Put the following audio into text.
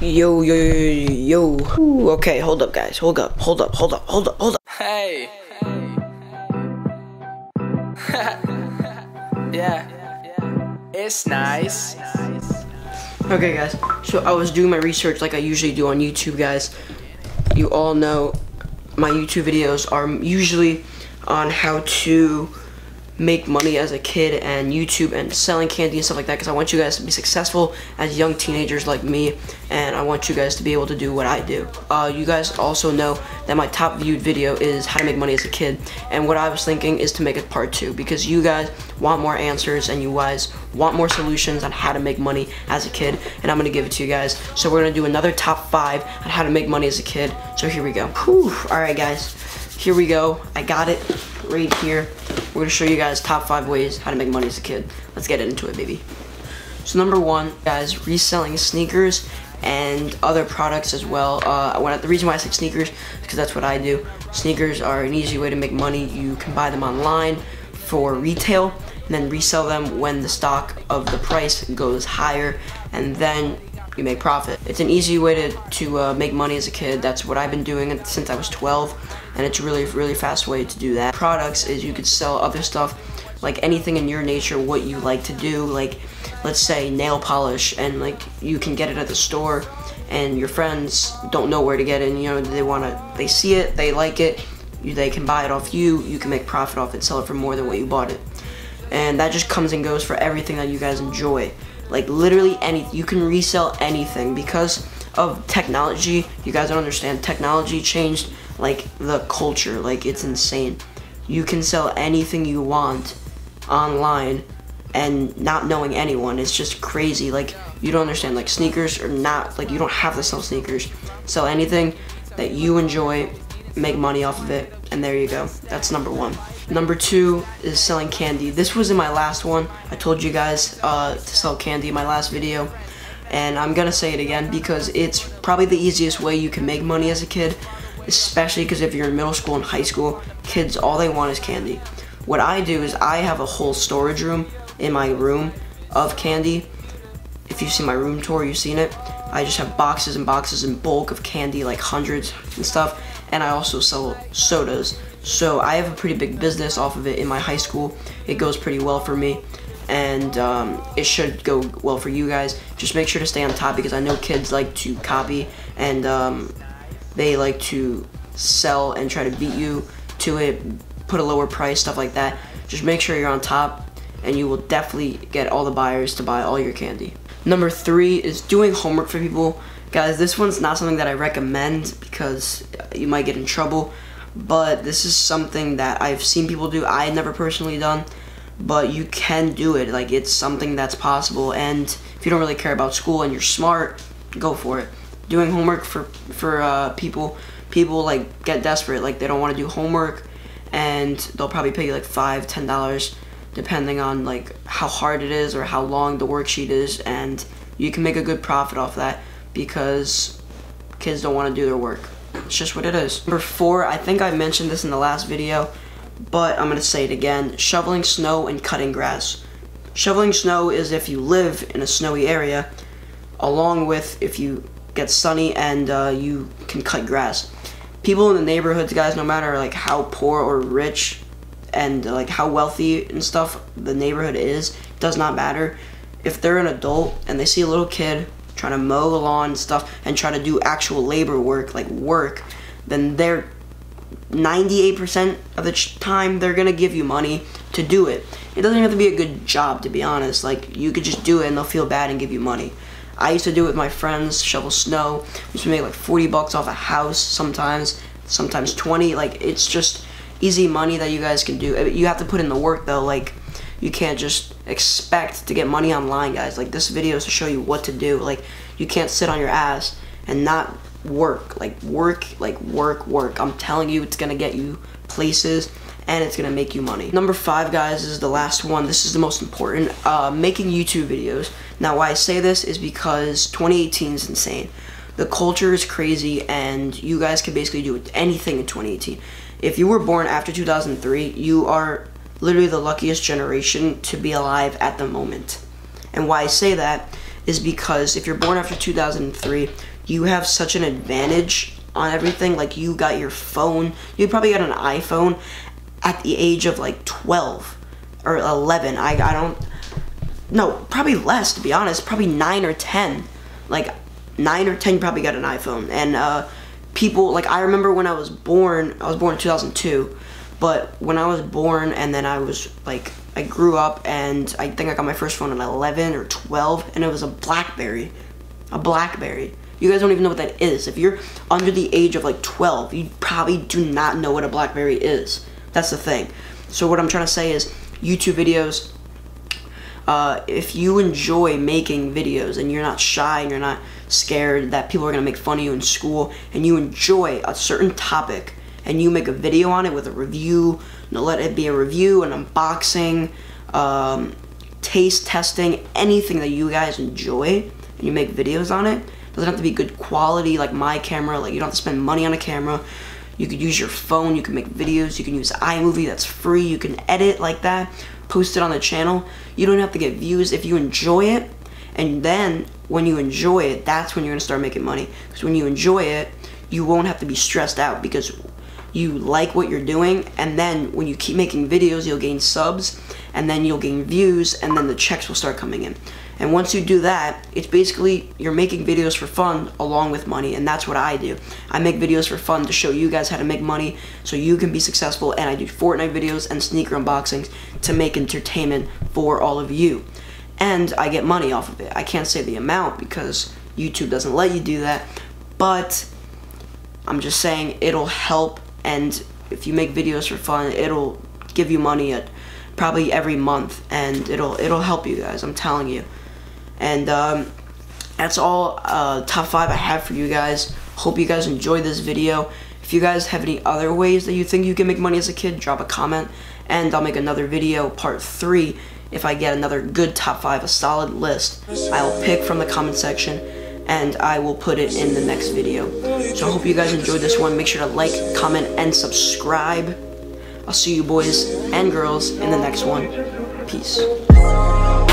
Yo, yo, yo, yo, yo. Ooh, okay, hold up, guys. Hold up. Hey. Yeah. It's nice. Okay, guys. So I was doing my research like I usually do on YouTube, guys. You all know my YouTube videos are usually on how to make money as a kid and YouTube and selling candy and stuff like that, because I want you guys to be successful as young teenagers like me, and I want you guys to be able to do what I do. You guys also know that my top viewed video is how to make money as a kid, and what I was thinking is to make it part 2, because you guys want more answers and you guys want more solutions on how to make money as a kid, and I'm gonna give it to you guys. So we're gonna do another top 5 on how to make money as a kid. So here we go. Whew. All right, guys, here we go. I got it right here. We're gonna show you guys top 5 ways how to make money as a kid. Let's get into it, baby. So number 1, guys, reselling sneakers and other products as well. The reason why I say sneakers is because that's what I do. Sneakers are an easy way to make money. You can buy them online for retail and then resell them when the stock of the price goes higher, and then you make profit. It's an easy way to make money as a kid. That's what I've been doing since I was 12, and it's a really fast way to do that. Products is you could sell other stuff, like anything in your nature, what you like to do, like let's say nail polish, and like you can get it at the store and your friends don't know where to get it, and you know they see it, they like it, they can buy it off you, you can make profit off it, sell it for more than what you bought it. And that just comes and goes for everything that you guys enjoy. Like literally anything, you can resell anything because of technology. You guys don't understand, technology changed like the culture, like it's insane. You can sell anything you want online and not knowing anyone. It's just crazy. Like you don't understand, like sneakers are not, like you don't have to sell sneakers. Sell anything that you enjoy, make money off of it, and there you go. That's number 1. Number 2 is selling candy. This was in my last one. I told you guys to sell candy in my last video, and I'm gonna say it again because it's probably the easiest way you can make money as a kid, especially because if you're in middle school and high school, kids, all they want is candy. What I do is I have a whole storage room in my room of candy. If you've seen my room tour, you've seen it. I just have boxes and boxes in bulk of candy, like hundreds and stuff, and I also sell sodas. So I have a pretty big business off of it in my high school. It goes pretty well for me, and it should go well for you guys. Just make sure to stay on top, because I know kids like to copy, and they like to sell and try to beat you to it, put a lower price, stuff like that. Just make sure you're on top, and you will definitely get all the buyers to buy all your candy. Number 3 is doing homework for people. Guys, this one's not something that I recommend because you might get in trouble, but this is something that I've seen people do. I had never personally done, but you can do it. Like, it's something that's possible, and if you don't really care about school and you're smart, go for it. Doing homework for people like get desperate, like they don't want to do homework, and they'll probably pay you like $5, $10 depending on like how hard it is or how long the worksheet is, and you can make a good profit off that because kids don't want to do their work. It's just what it is. Number 4, I think I mentioned this in the last video, but I'm gonna say it again: shoveling snow and cutting grass. Shoveling snow is if you live in a snowy area, along with if you get sunny and you can cut grass. People in the neighborhoods, guys, no matter like how poor or rich and like how wealthy and stuff the neighborhood is, does not matter. If they're an adult and they see a little kid trying to mow the lawn and stuff and try to do actual labor work, like work, then they're 98% of the time they're gonna give you money to do it. It doesn't have to be a good job, to be honest. Like, you could just do it and they'll feel bad and give you money. I used to do it with my friends, shovel snow. We used to make like 40 bucks off a house sometimes 20. Like, it's just easy money that you guys can do. You have to put in the work though. Like, you can't just expect to get money online, guys. Like, this video is to show you what to do. Like, you can't sit on your ass and not work. Like, work. I'm telling you, it's gonna get you places and it's gonna make you money. Number 5, guys, is the last one. This is the most important. Making YouTube videos. Now, why I say this is because 2018 is insane. The culture is crazy, and you guys can basically do anything in 2018. If you were born after 2003, you are literally the luckiest generation to be alive at the moment. And why I say that is because if you're born after 2003, you have such an advantage on everything. Like, you got your phone, you probably got an iPhone at the age of like 12 or 11. I don't, no, probably less, to be honest, probably 9 or 10. Like 9 or 10, you probably got an iPhone. And people, like, I remember when I was born in 2002, but when I was born, and then I was like, I grew up, and I think I got my first phone at 11 or 12, and it was a BlackBerry. A BlackBerry. You guys don't even know what that is. If you're under the age of like 12, you probably do not know what a BlackBerry is. That's the thing. So what I'm trying to say is, YouTube videos, if you enjoy making videos and you're not shy and you're not scared that people are going to make fun of you in school, and you enjoy a certain topic and you make a video on it with a review, let it be a review, an unboxing, taste testing, anything that you guys enjoy, and you make videos on it. Doesn't have to be good quality like my camera. Like, you don't have to spend money on a camera. You could use your phone, you can make videos, you can use iMovie, that's free, you can edit like that, post it on the channel. You don't have to get views if you enjoy it, and then when you enjoy it, that's when you're gonna start making money. Because when you enjoy it, you won't have to be stressed out because you like what you're doing, and then when you keep making videos, you'll gain subs, and then you'll gain views, and then the checks will start coming in. And once you do that, it's basically you're making videos for fun along with money, and that's what I do. I make videos for fun to show you guys how to make money so you can be successful, and I do Fortnite videos and sneaker unboxings to make entertainment for all of you. And I get money off of it. I can't say the amount because YouTube doesn't let you do that, but I'm just saying it'll help, and if you make videos for fun, it'll give you money at probably every month, and it'll help you guys, I'm telling you. And that's all top 5 I have for you guys. Hope you guys enjoyed this video. If you guys have any other ways that you think you can make money as a kid, drop a comment, and I'll make another video, part 3, if I get another good top 5, a solid list. I'll pick from the comment section, and I will put it in the next video. So I hope you guys enjoyed this one. Make sure to like, comment, and subscribe. I'll see you boys and girls in the next one. Peace.